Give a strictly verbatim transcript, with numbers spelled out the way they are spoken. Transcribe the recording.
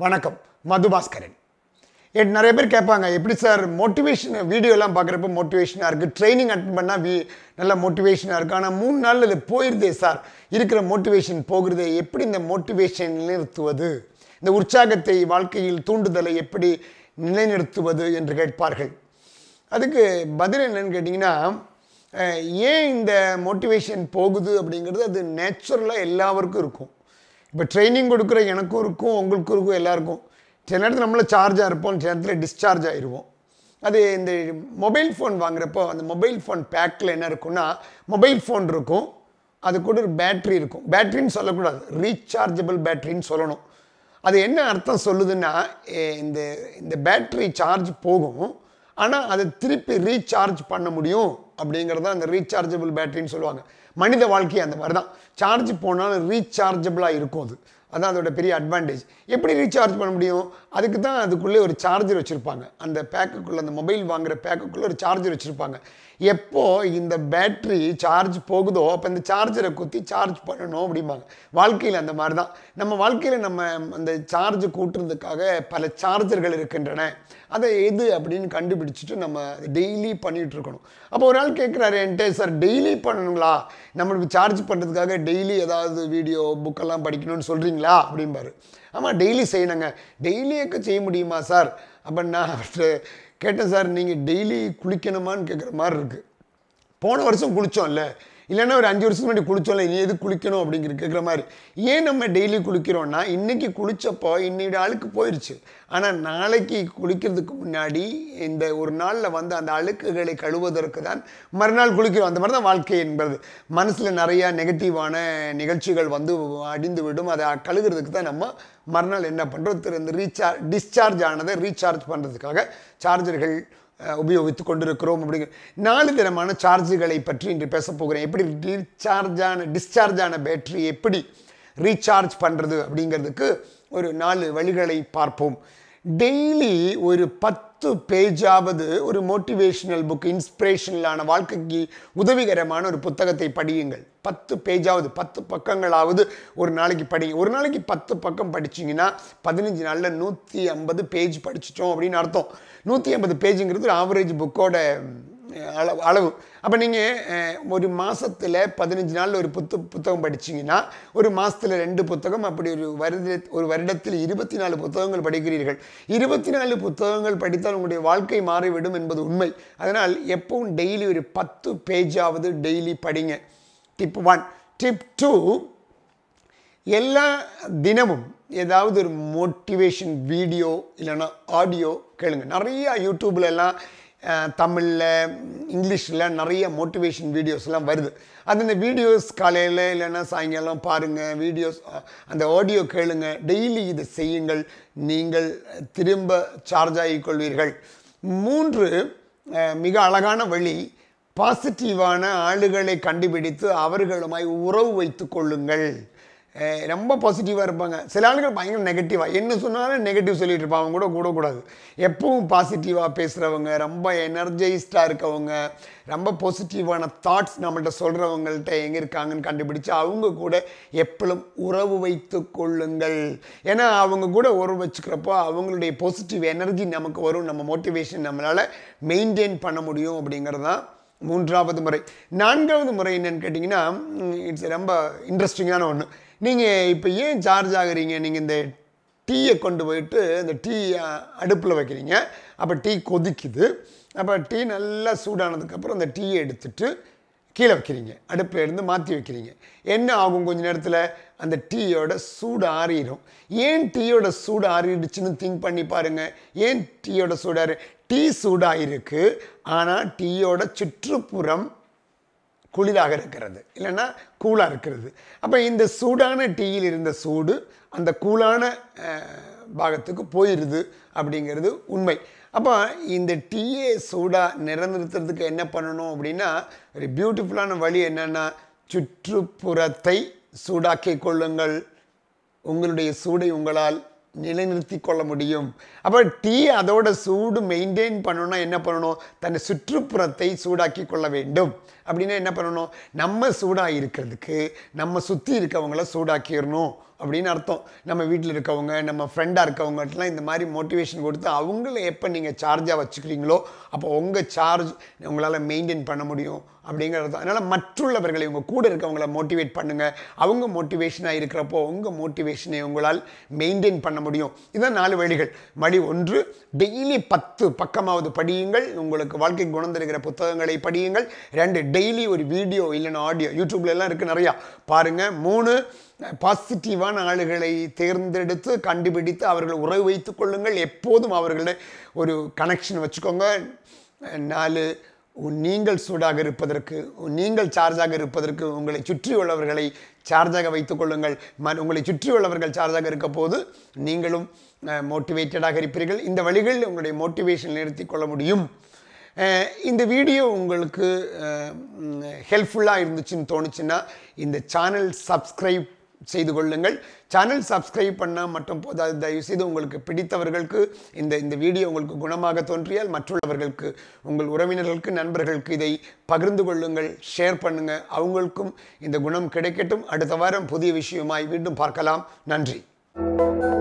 வணக்கம் மது பாஸ்கரன். நிறைய பேர் கேட்பாங்க, எப்படி சார் மோட்டிவேஷன் வீடியோலாம் பார்க்குறப்ப மோட்டிவேஷனாக இருக்குது, ட்ரைனிங் அட்டன் பண்ணால் வீ நல்லா மோட்டிவேஷனாக இருக்குது, ஆனால் மூணு நாள் இது போயிடுதே சார், இருக்கிற மோட்டிவேஷன் போகிறதே, எப்படி இந்த மோட்டிவேஷன் நிலைநிறுத்துவது, இந்த உற்சாகத்தை வாழ்க்கையில் தூண்டுதலை எப்படி நிலைநிறுத்துவது என்று கேட்பார்கள். அதுக்கு பதில் என்னன்னு கேட்டிங்கன்னா, ஏன் இந்த மோட்டிவேஷன் போகுது அப்படிங்கிறது அது நேச்சுரலாக எல்லாருக்கும் இருக்கும். இப்போ ட்ரைனிங் கொடுக்குற எனக்கும் இருக்கும், உங்களுக்கும் இருக்கும், எல்லாருக்கும். சில நேரத்தில் நம்மள சார்ஜாக இருப்போம், சில நேரத்தில் டிஸ்சார்ஜ் ஆகிடுவோம். அது இந்த மொபைல் ஃபோன் வாங்குறப்போ அந்த மொபைல் ஃபோன் பேக்கில் என்ன இருக்குன்னா, மொபைல் ஃபோன் இருக்கும், அது கூட ஒரு பேட்ரி இருக்கும். பேட்ரின்னு சொல்லக்கூடாது, ரீசார்ஜபிள் பேட்ரின்னு சொல்லணும். அது என்ன அர்த்தம் சொல்லுதுன்னா, இந்த இந்த பேட்ரி சார்ஜ் போகும், ஆனால் அதை திருப்பி ரீசார்ஜ் பண்ண முடியும் அப்படிங்கிறது தான் அந்த ரீசார்ஜபிள் பேட்டரின்னு சொல்லுவாங்க. மனித வாழ்க்கை அந்த மாதிரி தான், சார்ஜ் போனாலும் ரீசார்ஜபிளாக இருக்கும். அது அதான் அதோட பெரிய அட்வான்டேஜ். எப்படி ரீசார்ஜ் பண்ண முடியும்? அதுக்கு தான் அதுக்குள்ளே ஒரு சார்ஜர் வச்சுருப்பாங்க. அந்த பேக்குக்குள்ளே, அந்த மொபைல் வாங்குகிற பேக்குக்குள்ளே ஒரு சார்ஜர் வச்சுருப்பாங்க. எப்போ இந்த பேட்ரி சார்ஜ் போகுதோ அப்போ இந்த சார்ஜரை குத்தி சார்ஜ் பண்ணணும் அப்படிம்பாங்க. வாழ்க்கையில் அந்த மாதிரி தான். நம்ம வாழ்க்கையில் நம்ம அந்த சார்ஜ் கூட்டுறதுக்காக பல சார்ஜர்கள் இருக்கின்றன. அதை எது அப்படின்னு கண்டுபிடிச்சிட்டு நம்ம டெய்லி பண்ணிகிட்டு இருக்கணும். அப்போ ஒரு ஆள் கேட்குறாரு என்கிட்ட, சார் டெய்லி பண்ணணுங்களா, நம்மளுக்கு சார்ஜ் பண்ணுறதுக்காக டெய்லி ஏதாவது வீடியோ புக்கெல்லாம் படிக்கணும்னு சொல்கிறீங்களா அப்படிம்பாரு. ஆமாம், டெய்லி செய்யணுங்க. டெய்லியக்க செய்ய முடியுமா சார்? அப்போ நான் அவர்கிட்ட கேட்டேன், சார் நீங்கள் டெய்லி குளிக்கணுமான்னு கேட்குற மாதிரி இருக்குது. போன வருஷம் குளித்தோம்ல, இல்லைன்னா ஒரு அஞ்சு வருஷத்துக்கு முன்னாடி குளித்தோம்ல, நீ எது குளிக்கணும் அப்படிங்கிற கேட்குற மாதிரி. ஏன் நம்ம டெய்லி குளிக்கிறோன்னா, இன்றைக்கி குளித்தப்போ இன்னையோட அழுக்கு போயிடுச்சு, ஆனால் நாளைக்கு குளிக்கிறதுக்கு முன்னாடி இந்த ஒரு நாளில் வந்து அந்த அழுக்குகளை கழுவதற்கு தான் மறுநாள் குளிக்கிறோம். அந்த மாதிரி தான் வாழ்க்கை என்பது. மனசில் நிறையா நெகட்டிவான நிகழ்ச்சிகள் வந்து அடிந்து விடும். அதை கழுகுறதுக்கு தான் நம்ம மறுநாள் என்ன பண்ணுறோம், திரு இந்த ரீசார்ஜ் டிஸ்சார்ஜ் ஆனதை ரீசார்ஜ் பண்ணுறதுக்காக சார்ஜர்கள் உபயோகித்து கொண்டிருக்கிறோம். அப்படிங்கிற நாலு விதமான சார்ஜுகளை பற்றி இன்று பேச போகிறேன். எப்படி ரீசார்ஜான டிஸ்சார்ஜான பேட்டரி எப்படி ரீசார்ஜ் பண்ணுறது அப்படிங்கிறதுக்கு ஒரு நாலு வழிகளை பார்ப்போம். டெய்லி ஒரு பத்து பேஜாவது ஒரு மோட்டிவேஷனல் புக், இன்ஸ்பிரேஷனலான வாழ்க்கைக்கு உதவிகரமான ஒரு புத்தகத்தை படியுங்கள். பத்து பேஜாவது, பத்து பக்கங்களாவது ஒரு நாளைக்கு படிங்க. ஒரு நாளைக்கு பத்து பக்கம் படிச்சிங்கன்னா பதினஞ்சு நாளில் நூற்றி ஐம்பது பேஜ் படிச்சிட்டோம் அப்படின்னு அர்த்தம். நூற்றி ஐம்பது பேஜுங்கிறது ஒரு ஆவரேஜ் புக்கோட அளவு அளவு அப்போ நீங்கள் ஒரு மாதத்தில் பதினஞ்சு நாளில் ஒரு புத்து புத்தகம் படிச்சிங்கன்னா ஒரு மாதத்தில் ரெண்டு புத்தகம், அப்படி ஒரு வருட ஒரு வருடத்தில் இருபத்தி நாலு புத்தகங்கள் படிக்கிறீர்கள். இருபத்தி நாலு புத்தகங்கள் படித்தால் உங்களுடைய வாழ்க்கை மாறிவிடும் என்பது உண்மை. அதனால் எப்பவும் டெய்லி ஒரு பத்து பேஜாவது டெய்லி படிங்க. Tip one. டிப் டூ, எல்லா தினமும் ஏதாவது ஒரு மோட்டிவேஷன் வீடியோ இல்லைன்னா ஆடியோ கேளுங்க. நிறையா யூடியூப்ல எல்லாம் தமிழில் இங்கிலீஷில் நிறைய மோட்டிவேஷன் வீடியோஸ்லாம் வருது. அது இந்த வீடியோஸ் காலையில் இல்லைன்னா சாயங்காலம் பாருங்கள், வீடியோஸ் அந்த ஆடியோ கேளுங்க. டெய்லி இதை செய்யுங்கள், நீங்கள் திரும்ப சார்ஜ் ஆகிக்கொள்வீர்கள். மூன்று மிக அழகான வழி, பாசிட்டிவான ஆளுகளை கண்டுபிடித்து அவர்களுமாய் உறவு வைத்து கொள்ளுங்கள். ரொம்ப பாசிட்டிவாக இருப்பாங்க. சில ஆளுகள் பயங்கர நெகட்டிவாக, என்ன சொன்னாலும் நெகட்டிவ் சொல்லிட்டு இருப்பாங்க. அவங்க கூட கூடக்கூடாது. எப்பவும் பாசிட்டிவாக பேசுகிறவங்க, ரொம்ப எனர்ஜைஸ்டாக இருக்கவங்க, ரொம்ப பாசிட்டிவான தாட்ஸ் நம்மள்கிட்ட சொல்கிறவங்கள்ட்ட எங்கே இருக்காங்கன்னு கண்டுபிடிச்சு அவங்க கூட எப்பளும் உறவு வைத்து கொள்ளுங்கள். ஏன்னா அவங்க கூட உறவு வச்சுக்கிறப்போ அவங்களுடைய பாசிட்டிவ் எனர்ஜி நமக்கு வரும், நம்ம மோட்டிவேஷன் நம்மளால் மெயின்டைன் பண்ண முடியும் அப்படிங்கிறது தான் மூன்றாவது முறை. நான்காவது முறை என்னன்னு கேட்டிங்கன்னா, இட்ஸ் ரொம்ப இன்ட்ரெஸ்டிங்கான ஒன்று. நீங்கள் இப்போ ஏன் சார்ஜ் ஆகுறீங்க, நீங்கள் இந்த டீயை கொண்டு போயிட்டு இந்த டீ அடுப்பில் வைக்கிறீங்க. அப்போ டீ கொதிக்குது. அப்போ டீ நல்லா சூடானதுக்கப்புறம் அந்த டீயை எடுத்துட்டு கீழே வைக்கிறீங்க, அடுப்பில் இருந்து மாற்றி வைக்கிறீங்க. என்ன ஆகும், கொஞ்சம் நேரத்தில் அந்த டீயோட சூடு ஆறிடும். ஏன் டீயோட சூடு ஆறிடுச்சுன்னு திங்க் பண்ணி பாருங்கள். ஏன் டீயோட சூடாறு? டீ சூடாக இருக்குது, ஆனால் டீயோட சுற்றுப்புறம் குளிராக இருக்கிறது, இல்லைன்னா கூலாக இருக்கிறது. அப்போ இந்த சூடான டீயில் இருந்த சூடு அந்த கூலான பாகத்துக்கு போயிடுது அப்படிங்கிறது உண்மை. அப்போ இந்த டீயை சூடாக நிலைநிறுத்துறதுக்கு என்ன பண்ணணும் அப்படின்னா, ஒரு பியூட்டிஃபுல்லான வழி என்னென்னா, சுற்றுப்புறத்தை சூடாக்கி கொள்ளுங்கள். உங்களுடைய சூடை உங்களால் நிலைநிறுத்தி கொள்ள முடியும். அப்போ டீ அதோட சூடு மெயின்டைன் பண்ணணும்னா என்ன பண்ணணும், தன்னை சுற்றுப்புறத்தை சூடாக்கி கொள்ள வேண்டும். அப்படின்னா என்ன பண்ணணும், நம்ம சூடாக இருக்கிறதுக்கு நம்ம சுற்றி இருக்கவங்கள சூடாக்கிடணும் அப்படின்னு அர்த்தம். நம்ம வீட்டில் இருக்கவங்க, நம்ம ஃப்ரெண்டாக இருக்கவங்கட்டெலாம் இந்த மாதிரி மோட்டிவேஷன் கொடுத்து அவங்கள எப்போ நீங்கள் சார்ஜாக வச்சுக்கிறீங்களோ அப்போ உங்கள் சார்ஜ் உங்களால் மெயின்டைன் பண்ண முடியும் அப்படிங்கிறது. அதனால் மற்றுள்ளவர்களை உங்கள் கூட இருக்கவங்கள மோட்டிவேட் பண்ணுங்கள். அவங்க மோட்டிவேஷனாக இருக்கிறப்போ உங்கள் மோட்டிவேஷனை உங்களால் மெயின்டைன் பண்ண முடியும். இதுதான் நாலு வழிகள். வழி ஒன்று, டெய்லி பத்து பக்கமாவது படியுங்கள், உங்களுக்கு வாழ்க்கை குணம் தருகிற புத்தகங்களை படியுங்கள். ரெண்டு, டெய்லி ஒரு வீடியோ இல்லைன்னா ஆடியோ யூடியூப்ல எல்லாம் இருக்குது நிறையா பாருங்கள். மூணு, பாசிட்டிவான ஆளுகளை தேர்ந்தெடுத்து கண்டுபிடித்து அவர்கள் உறவு வைத்துக் கொள்ளுங்கள், எப்போதும் அவர்களிட ஒரு கனெக்ஷன் வச்சுக்கோங்க. நாலு, நீங்கள் சூடாக இருப்பதற்கு, நீங்கள் சார்ஜாக இருப்பதற்கு உங்களை சுற்றியுள்ளவர்களை சார்ஜாக வைத்துக் கொள்ளுங்கள். உங்களை சுற்றியுள்ளவர்கள் சார்ஜாக இருக்க போது நீங்களும் மோட்டிவேட்டடாக இருப்பீர்கள். இந்த வழிகளில் உங்களுடைய மோட்டிவேஷன் நிறுத்தி கொள்ள முடியும். இந்த வீடியோ உங்களுக்கு ஹெல்ப்ஃபுல்லாக இருந்துச்சுன்னு தோணுச்சுன்னா இந்த சேனல் சப்ஸ்கிரைப் செய்து கொள்ளுங்கள். சேனல் சப்ஸ்கிரைப் பண்ணால் மட்டும் போதாது, தயவுசெய்து உங்களுக்கு பிடித்தவர்களுக்கு இந்த இந்த வீடியோ உங்களுக்கு குணமாக தோன்றியால் மற்றவர்களுக்கு, உங்கள் உறவினர்களுக்கு, நண்பர்களுக்கு இதை பகிர்ந்து கொள்ளுங்கள், ஷேர் பண்ணுங்கள். அவங்களுக்கும் இந்த குணம் கிடைக்கட்டும். அடுத்த வாரம் புதிய விஷயமாய் மீண்டும் பார்க்கலாம். நன்றி.